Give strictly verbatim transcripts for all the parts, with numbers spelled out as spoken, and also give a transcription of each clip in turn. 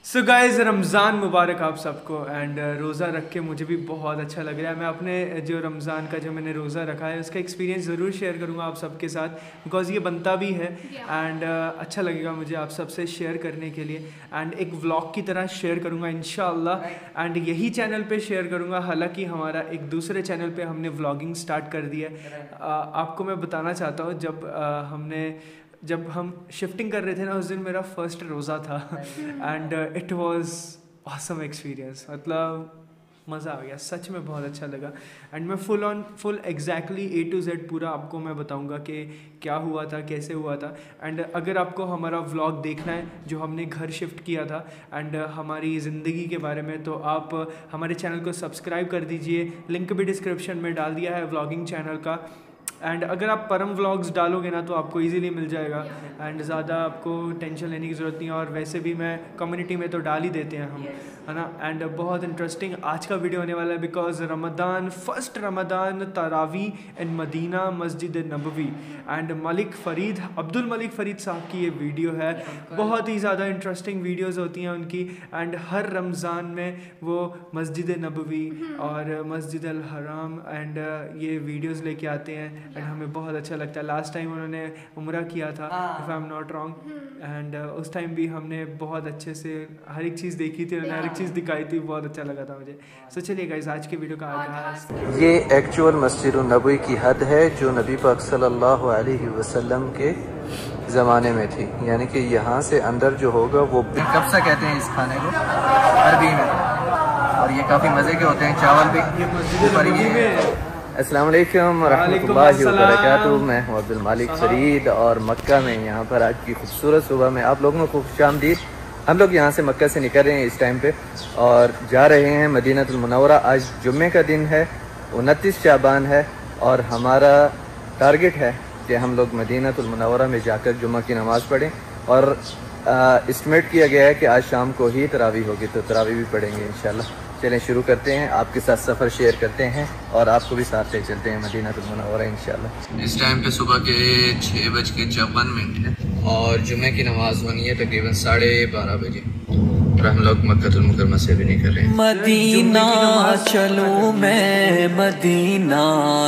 So guys Ramzan मुबारक आप सबको। And रोज़ा रख के मुझे भी बहुत अच्छा लग रहा है। मैं अपने जो रमज़ान का जो मैंने रोज़ा रखा है उसका एक्सपीरियंस ज़रूर शेयर करूँगा आप सबके साथ, बिकॉज़ ये बनता भी है एंड uh, अच्छा लगेगा मुझे आप सबसे शेयर करने के लिए। एंड एक व्लॉग की तरह शेयर करूँगा इंशाअल्लाह, एंड यही चैनल पे शेयर करूँगा। हालांकि हमारा एक दूसरे चैनल पे हमने व्लॉगिंग स्टार्ट कर दिया है। uh, आपको मैं बताना चाहता हूँ, जब uh, हमने जब हम शिफ्टिंग कर रहे थे ना, उस दिन मेरा फर्स्ट रोज़ा था and it was awesome experience. मतलब मज़ा आ गया, सच में बहुत अच्छा लगा। एंड मैं full on full exactly A to Z पूरा आपको मैं बताऊंगा कि क्या हुआ था, कैसे हुआ था। एंड अगर आपको हमारा व्लॉग देखना है जो हमने घर शिफ्ट किया था एंड हमारी ज़िंदगी के बारे में, तो आप हमारे चैनल को सब्सक्राइब कर दीजिए। लिंक भी डिस्क्रिप्शन में डाल दिया है व्लॉगिंग चैनल का। एंड अगर आप परम व्लॉग्स डालोगे ना तो आपको इजीली मिल जाएगा एंड ज़्यादा आपको टेंशन लेने की ज़रूरत नहीं है। और वैसे भी मैं कम्युनिटी में तो डाल ही देते हैं हम, है ना। एंड बहुत इंटरेस्टिंग आज का वीडियो होने वाला है, बिकॉज रमदान फर्स्ट रमदान तरावी इन मदीना मस्जिद नबवी एंड मलिक फ़रीद अब्दुल मलिक फ़रीद साहब की ये वीडियो है। बहुत ही ज़्यादा इंटरेस्टिंग वीडियोज़ होती हैं उनकी। एंड हर रमज़ान में वो मस्जिद नबवी और मस्जिद अल हराम एंड ये वीडियोज़ लेके आते हैं एंड हमें बहुत अच्छा लगता है। लास्ट टाइम उन्होंने उम्रा किया था if I am not wrong, and उस टाइम भी हमने बहुत अच्छे से हर एक चीज़ देखी थी, उन्होंने हर एक चीज़ दिखाई थी, बहुत अच्छा लगा था मुझे। सो चलिए गाइस, आज के वीडियो का आगाज़। ये एक्चुअल मस्जिद नबवी की हद है जो नबी पाक सल्लल्लाहु अलैहि वसल्लम के ज़माने में थी, यानी कि यहाँ से अंदर जो होगा वो कब्सा कहते हैं इस खाने को अरबी में, और ये काफ़ी मज़े के होते हैं। चावल भी। अस्सलाम वालेकुम रहमतुल्लाहि व बरकातुहू। मैं हूँ अब्दुल मालिक फ़रीद और मक्का में यहाँ पर आज की खूबसूरत सुबह में आप लोगों को खुशामदीद। हम लोग यहाँ से मक्का से निकल रहे हैं इस टाइम पे और जा रहे हैं मदीनतुल मुनव्वरा। आज जुम्मे का दिन है, उनतीस शाबान है और हमारा टारगेट है कि हम लोग मदीनतुल मुनव्वरा में जाकर जुम्मा की नमाज़ पढ़ें। और एस्टिमेट किया गया है कि आज शाम को ही तरावी होगी, तो तरावी भी पढ़ेंगे इंशाल्लाह। चलें शुरू करते हैं, आपके साथ सफ़र शेयर करते हैं और आपको भी साथ ले चलते हैं मदीनतुल मुनव्वरा इंशाल्लाह। इस टाइम पे सुबह के छः बज के चौवन मिनट है और जुम्मे की नमाज़ होनी है तकरीबन साढ़े बारह बजे और हम लोग मक्कातुल मुकर्रमा से भी निकल रहे हैं। मदीना चलूं मैं, मदीना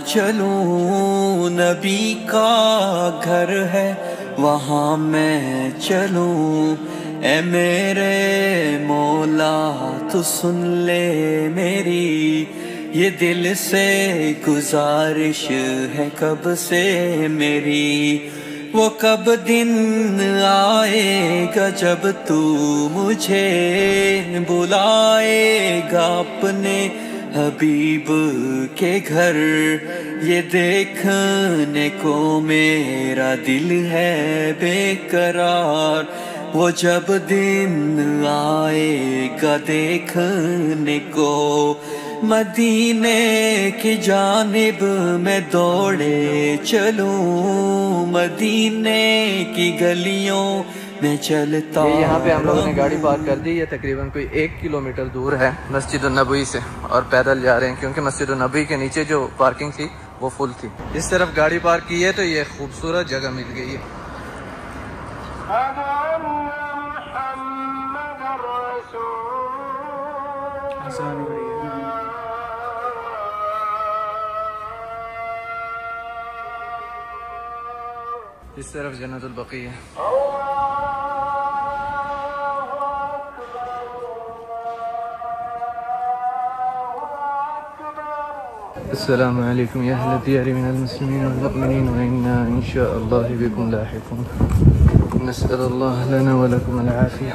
चलूं, नबी का घर है वहाँ मैं चलूं। ए मेरे मौला तू सुन ले मेरी, ये दिल से गुजारिश है कब से मेरी। वो कब दिन आएगा जब तू मुझे बुलाएगा अपने हबीब के घर, ये देखने को मेरा दिल है बेकरार। वो जब दिन आएगा देखने को, मदीने की जानिब मैं दौड़े चलूं, मदीने की गलियों में चलता। यहाँ पे हम लोगों ने गाड़ी पार्क कर दी है, तकरीबन कोई एक किलोमीटर दूर है मस्जिद नबवी से और पैदल जा रहे हैं क्योंकि मस्जिद नबवी के नीचे जो पार्किंग थी वो फुल थी। इस तरफ गाड़ी पार्क की है तो ये खूबसूरत जगह मिल गई है। इस तरफ जन्नतुल बकी है। अस्सलामु अलैकुम या अहल दियार मिनल मुस्लिमीन वल मुमिनीन व इन्ना इंशाअल्लाह बिकुम लाहिकून। नस्अलुल्लाह लना व लकुम अल आफिया।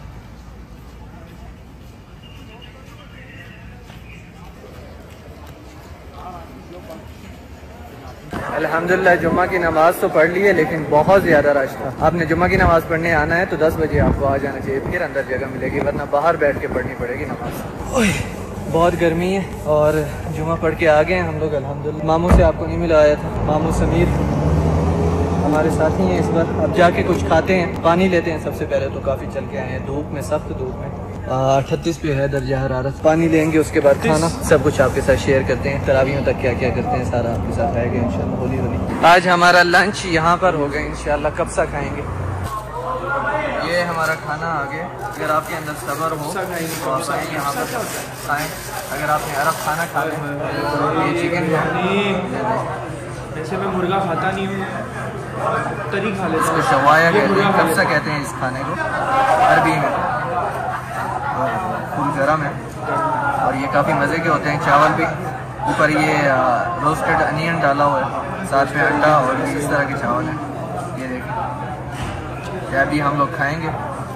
अल्हम्दुलिल्लाह जुम्मा की नमाज़ तो पढ़ ली है लेकिन बहुत ज़्यादा रश था। आपने जुम्मा की नमाज़ पढ़ने आना है तो दस बजे आपको आ जाना चाहिए, फिर अंदर जगह मिलेगी, वरना बाहर बैठ के पढ़नी पड़ेगी नमाज़। बहुत गर्मी है और जुम्मा पढ़ के आ गए हैं हम लोग अल्हम्दुलिल्लाह। मामू से आपको नहीं मिला आया था, मामू समीर हमारे साथ ही हैं इस बार। अब जाके कुछ खाते हैं, पानी लेते हैं सबसे पहले, तो काफ़ी चल के आए हैं धूप में, सख्त धूप में। अठतीस पे है दर्जा हरारत। पानी लेंगे उसके बाद खाना, सब कुछ आपके साथ शेयर करते हैं। तरावियों तक क्या क्या करते हैं सारा आपके साथ आएगा इंशाल्लाह होली होली। आज हमारा लंच यहाँ पर होगा इंशाल्लाह, कब्सा खाएंगे। ये हमारा खाना आ गया। अगर आपके अंदर सब्र हो तो आप आए यहाँ पर खाएँ। अगर आपने अरब खाना खा लें, ये चिकन वैसे मैं मुर्गा खाता नहीं हूँ, तरी खा लेता हूँ। इसको शवाया कहते हैं, कब्सा कहते हैं इस खाने को अरबी में। और फुल गरम है और ये काफ़ी मज़े के होते हैं। चावल भी ऊपर ये रोस्टेड अनियन डाला हुआ है, साथ में अंडा और इस तरह के चावल हैं। ये देखिए, क्या अभी हम लोग खाएंगे।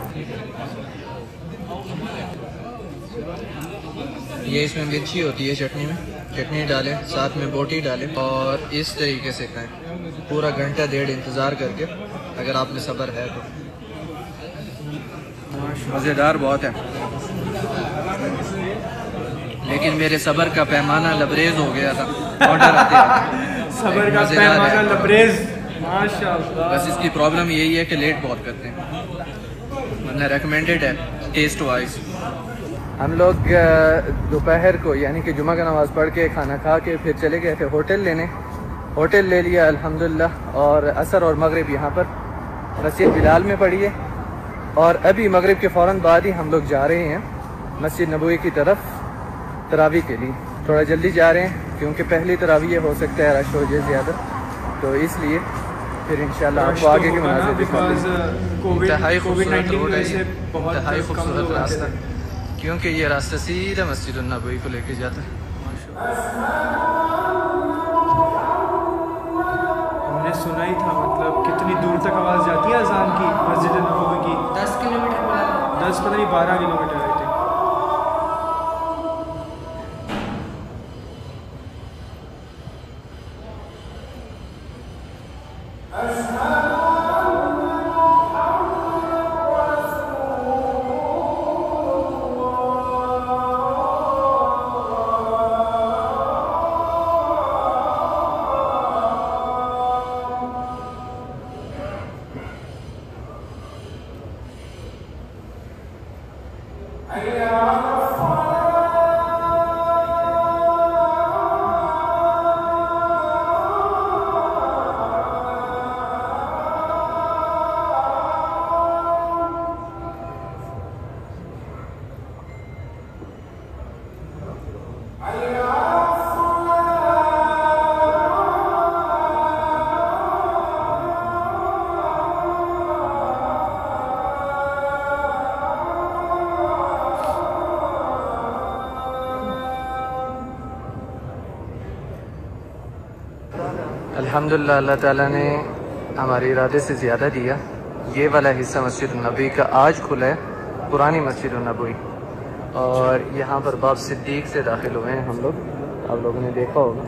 ये इसमें मिर्ची होती है चटनी में, चटनी डालें, साथ में बोटी डालें और इस तरीके से खाएं। पूरा घंटा डेढ़ इंतज़ार करके, अगर आपने सब्र है तो। मज़ेदार बहुत है, लेकिन मेरे सब्र का पैमाना लबरेज हो गया था ऑर्डर आते आते। सब्र का पैमाना लबरेज, माशाअल्लाह। बस इसकी प्रॉब्लम यही है कि लेट बहुत करते हैं, वरना रेकमेंडेड है टेस्ट वाइज। हम लोग दोपहर को यानी कि जुमा का नमाज़ पढ़ के खाना खा के फिर चले गए थे होटल लेने। होटल ले लिया अल्हम्दुलिल्लाह, और असर और मगरिब यहाँ पर मस्जिद बिलाल में पड़ी है। और अभी मगरिब के फ़ौरन बाद ही हम लोग जा रहे हैं मस्जिद नबवी की तरफ तरावी के लिए। थोड़ा जल्दी जा रहे हैं क्योंकि पहली तरावी हो सकता है रश हो जाए ज़्यादा, तो इसलिए फिर इंशाल्लाह आपको आगे के मनाज़िर दिखाएंगे। इंतहाई खूबसूरत रास्ता, क्योंकि ये रास्ता सीधा मस्जिद नबवी को लेके जाता है। हमने सुना ही था, मतलब कितनी दूर तक आवाज़ जाती है अजान की मस्जिद नबवी की? दस किलोमीटर दस पता नहीं बारह किलोमीटर आई थी। अल्हम्दुलिल्लाह, अल्लाह ताला ने हमारे इरादे से ज़्यादा दिया। ये वाला हिस्सा मस्जिद नबवी का आज खुला है, पुरानी मस्जिद नबवी। और यहाँ पर बाब सिद्दीक से दाखिल हुए हैं हम लोग, आप लोगों ने देखा होगा।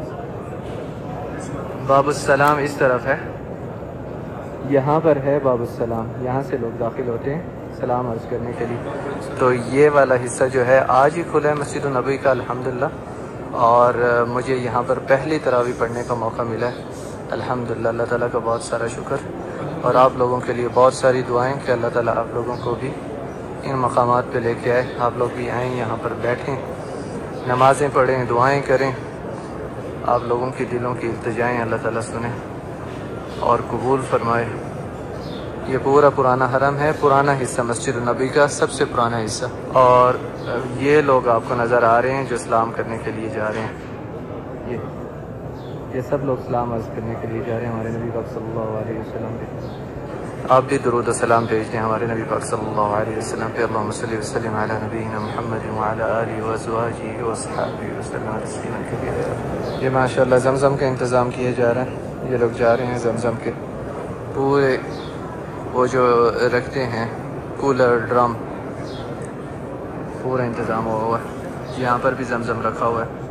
बाबुस्सलाम इस तरफ है, यहाँ पर है बाबुस्सलाम, यहाँ से लोग दाखिल होते हैं सलाम अर्ज़ करने के लिए। तो ये वाला हिस्सा जो है आज ही खुला है मस्जिद नबवी का अल्हम्दुलिल्लाह। और मुझे यहाँ पर पहली तरावी पढ़ने का मौका मिला है अल्हम्दुलिल्लाह। अल्लाह ताला का बहुत सारा शुक्र, और आप लोगों के लिए बहुत सारी दुआएं कि अल्लाह ताला आप लोगों को भी इन मकामात पे लेके आए। आप लोग भी आएँ, यहाँ पर बैठें, नमाज़ें पढ़ें, दुआएं करें। आप लोगों की दिलों की इल्तिजाएं अल्लाह ताला सुने और कबूल फरमाए। ये पूरा पुराना हरम है, पुराना हिस्सा मस्जिद नबी का, सबसे पुराना हिस्सा। और ये लोग आपको नज़र आ रहे हैं जो सलाम करने के लिए जा रहे हैं। ये ये सब लोग सलाम अर्ज़ करने के लिए जा रहे हैं हमारे नबी पाक सल्लल्लाहु अलैहि वसल्लम पे। आप भी दुरूद व सलाम भेज दें हमारे नबी पाक सल्लल्लाहु अलैहि वसल्लम पे। अल्लाहुम्मा सल्लि व सल्लिम अला नबीना मुहम्मद व अला आलिहि व अज़वाजिहि व अस्हाबिहि वसल्लम तस्लीमा कसीरा। ये माशाअल्लाह ज़मज़म का इंतज़ाम किया जा रहा है। ये लोग जा रहे हैं ज़मज़म के पूरे वो जो रखते हैं कूलर ड्रम, पूरा इंतज़ाम हुआ हुआ है। यहाँ पर भी ज़मज़म रखा हुआ है।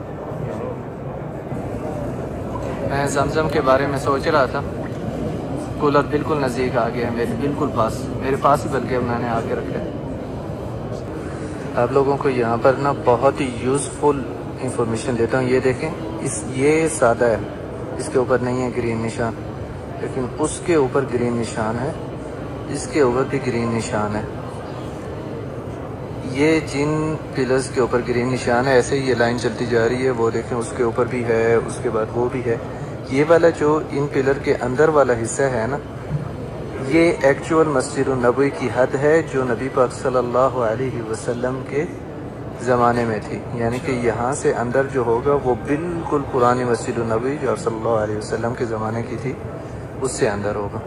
मैं ज़मज़म के बारे में सोच रहा था, कूलर बिल्कुल नज़दीक आ गया है मेरे, बिल्कुल पास, मेरे पास ही बल्कि मैंने आके रखा है। आप लोगों को यहाँ पर ना बहुत ही यूज़फुल इंफॉर्मेशन देता हूँ। ये देखें, इस ये सादा है, इसके ऊपर नहीं है ग्रीन निशान, लेकिन उसके ऊपर ग्रीन निशान है, इसके ऊपर भी ग्रीन निशान है। ये जिन पिलर्स के ऊपर ग्रीन निशान है, ऐसे ही ये लाइन चलती जा रही है। वो देखें, उसके ऊपर भी है, उसके बाद वो भी है। ये वाला जो इन पिलर के अंदर वाला हिस्सा है ना, ये एक्चुअल मस्जिद नबवी की हद है जो नबी पाक सल्लल्लाहु अलैहि वसल्लम के ज़माने में थी, यानी कि यहाँ से अंदर जो होगा वो बिल्कुल पुरानी मस्जिद नबवी जो सल्लल्लाहु अलैहि वसल्लम के ज़माने की थी उससे अंदर होगा।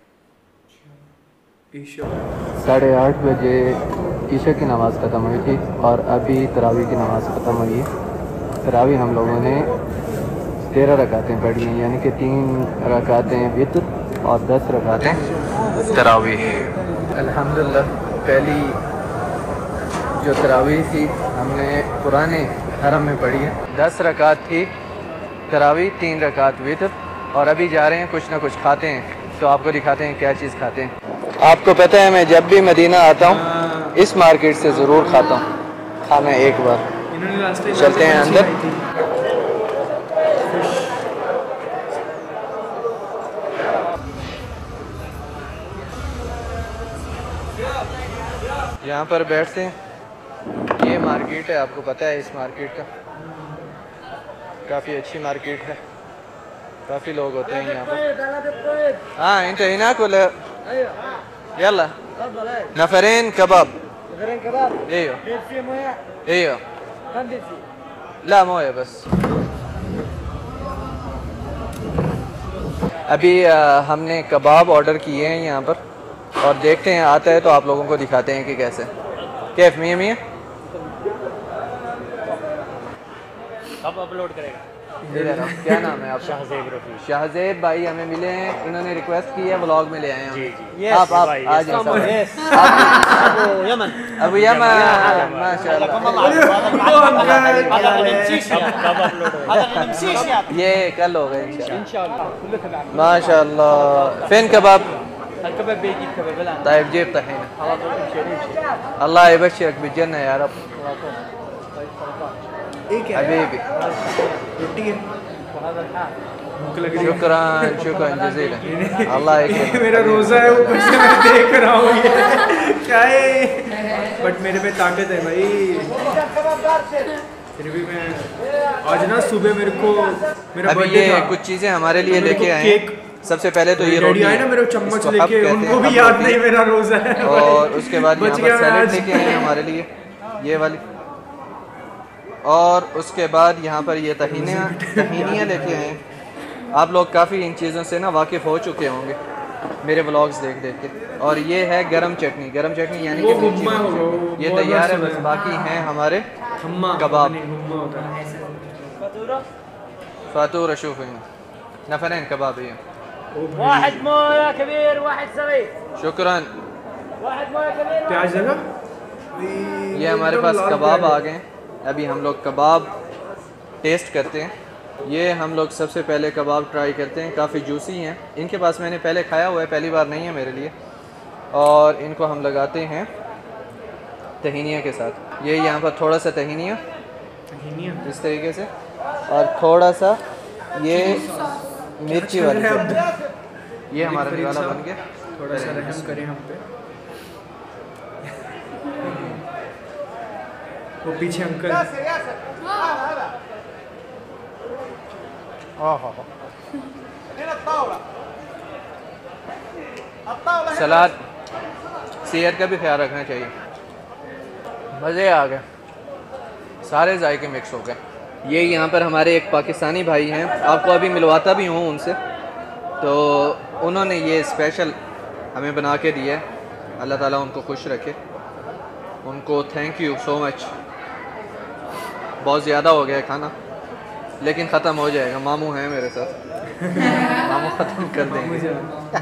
साढ़े आठ बजे ईशा की नमाज़ ख़त्म हुई थी और अभी तरावी की नमाज़ ख़त्म हुई है। तरावी हम लोगों ने तेरह रकातें पढ़ी हैं, यानी कि तीन रकातें वित्र और दस रकातें तरावी। अल्हम्दुलिल्लाह पहली जो तरावी थी हमने पुराने हरम में पढ़ी है। दस रकात थी तरावी, तीन रकात वित्र, और अभी जा रहे हैं कुछ ना कुछ खाते हैं, तो आपको दिखाते हैं क्या चीज़ खाते हैं। आपको पता है मैं जब भी मदीना आता हूँ इस मार्केट से ज़रूर खाता हूँ खाना एक बार। चलते हैं अंदर। यहाँ पर बैठते हैं। ये मार्केट है, आपको पता है इस मार्केट का, काफ़ी अच्छी मार्केट है, काफ़ी लोग होते हैं यहाँ पर। हाँ इंत هناك ولا يلا نفرين كباب نفرين كباب ايوه في مويه ايوه لا مويه बस। अभी आ, हमने कबाब ऑर्डर किए हैं यहाँ पर और देखते हैं आता है तो आप लोगों को दिखाते हैं कि कैसे कैफ मियाँ मियाँ कब अपलोड करेगा? क्या नाम है आपका? शाहजेब रफी। शाहजेब भाई हमें मिले हैं, इन्होंने रिक्वेस्ट की है व्लॉग में ले आए हैं। जी जी। आप आप आ जाए। अबू यमन अबू यमन माशाल्लाह। ये कल होगा इंशाल्लाह माशाल्लाह। फिन कबाब طيب جيب طحينة الله يبشرك بالجنة يا رب حبيبي शुक्रान शुक्रान जज़ीला अल्लाह यकीन। मेरा रोज़ा है ऊपर से मैं देख रहा हूँ ये क्या है, बट मेरे पे ताकत है भाई। फिर भी मैं आज ना सुबह मेरे को मेरा अभी ये कुछ चीज़ें हमारे लिए लेके आए हैं। सबसे पहले तो ये रोटी है ना, मेरे चम्मच लेके, उनको भी याद नहीं मेरा रोज़ा है। और उसके बाद यहाँ पर सैलेड लेके आए हैं हमारे लिए ये वाली, और उसके बाद यहाँ पर ये तहीनियाँ तहीनियाँ लेके आए हैं। आप लोग काफ़ी इन चीज़ों से ना वाकिफ़ हो चुके होंगे मेरे व्लॉग्स देख देख के। और ये है गरम चटनी, गरम चटनी यानी कि मिर्ची, ये तैयार है बस, बाकी हैं हमारे कबाब। फातूर अशूफ नफरैन कबाब है। वाहिद मोया कबीर वाहिद सगीर शुक्रान। प्याज लगा। ये हमारे पास कबाब आ गए। अभी हम लोग कबाब टेस्ट करते हैं। ये हम लोग सबसे पहले कबाब ट्राई करते हैं, काफ़ी जूसी हैं। इनके पास मैंने पहले खाया हुआ है, पहली बार नहीं है मेरे लिए। और इनको हम लगाते हैं तहीनिया के साथ। ये यहाँ पर थोड़ा सा तहीनिया इस तरीके से, और थोड़ा सा ये मिर्ची वाली, ये हमारा निवाला बन गया। थोड़ा सा रहम करें हम पे। वो पीछे अंकल सलाद, सेहत का भी ख्याल रखना चाहिए। मज़े आ गए, सारे जायके मिक्स हो गए। ये यहाँ पर हमारे एक पाकिस्तानी भाई हैं, आपको अभी मिलवाता भी हूँ उनसे, तो उन्होंने ये स्पेशल हमें बना के दिया है। अल्लाह ताला उनको खुश रखे, उनको थैंक यू सो मच। बहुत ज़्यादा हो गया है खाना, लेकिन ख़त्म हो जाएगा। मामू हैं मेरे साथ मामू ख़त्म कर देंगे।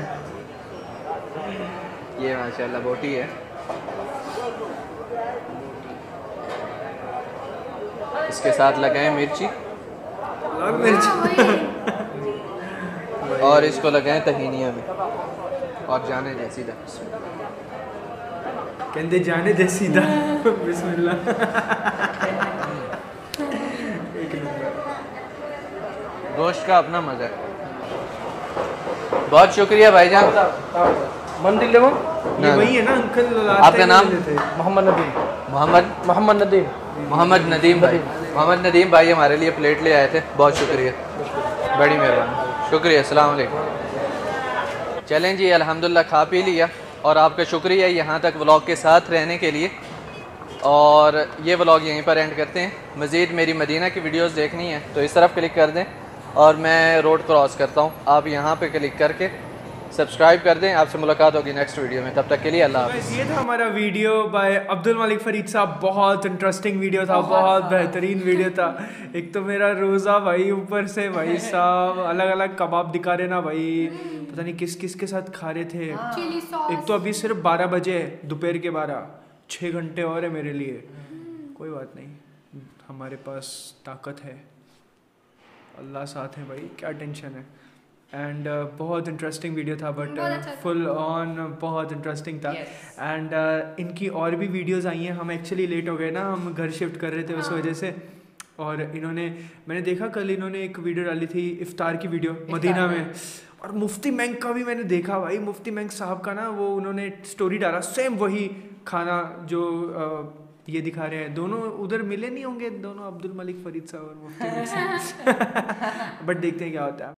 ये माशाल्लाह बोटी है, इसके साथ लगाएं मिर्ची और इसको लगाएं तहीनिया में, और जाने दे सीधा कहते जाने दे सीधा बिस्मिल्लाह। गोश्त का अपना मज़ा है। बहुत शुक्रिया भाईजान। मंदिर ले वो ये वही है ना अंकल। आपका नाम? मोहम्मद नदीम। मोहम्मद मोहम्मद नदीम मोहम्मद नदीम भाई। मोहम्मद नदीम भाई हमारे लिए प्लेट ले आए थे, बहुत शुक्रिया, बड़ी मेहरबानी, शुक्रिया। अस्सलाम वालेकुम। चलें जी, अल्हम्दुलिल्लाह खा पी लिया और आपका शुक्रिया यहाँ तक व्लॉग के साथ रहने के लिए। और ये व्लॉग यहीं पर एंड करते हैं। मज़ीद मेरी मदीना की वीडियोस देखनी है तो इस तरफ क्लिक कर दें और मैं रोड क्रॉस करता हूँ, आप यहाँ पे क्लिक करके सब्सक्राइब कर दें। आपसे मुलाकात होगी नेक्स्ट वीडियो में, तब तक के लिए अल्लाह हाफ़िज़। ये था हमारा वीडियो बाय अब्दुल मलिक फरीद साहब। बहुत इंटरेस्टिंग वीडियो था, बहुत बेहतरीन वीडियो था। एक तो मेरा रोज़ा भाई, ऊपर से भाई साहब अलग अलग कबाब दिखा रहे ना भाई, पता नहीं किस किस के साथ खा रहे थे। एक तो अभी सिर्फ बारह बजे है, दोपहर के बारह, छः घंटे और है मेरे लिए। कोई बात नहीं, हमारे पास ताकत है, अल्लाह साथ है भाई, क्या टेंशन है। एंड uh, बहुत इंटरेस्टिंग वीडियो था, बट फुल ऑन बहुत इंटरेस्टिंग था। And yes. uh, इनकी और भी वीडियोस आई हैं। हम एक्चुअली लेट हो गए ना, हम घर शिफ्ट कर रहे थे उस वजह से। और इन्होंने, मैंने देखा कल इन्होंने एक वीडियो डाली थी इफ्तार की वीडियो मदीना में, और मुफ्ती मैंक का भी मैंने देखा भाई। मुफ्ती मैंक साहब का ना वो उन्होंने स्टोरी डाला, सेम वही खाना जो uh, ये दिखा रहे हैं। दोनों उधर मिले नहीं होंगे दोनों, अब्दुल मलिक फरीद साहब और मुफ्ती मैंक साहब। बट देखते हैं क्या होता है।